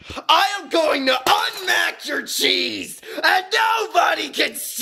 I am going to unmax your cheese, and nobody can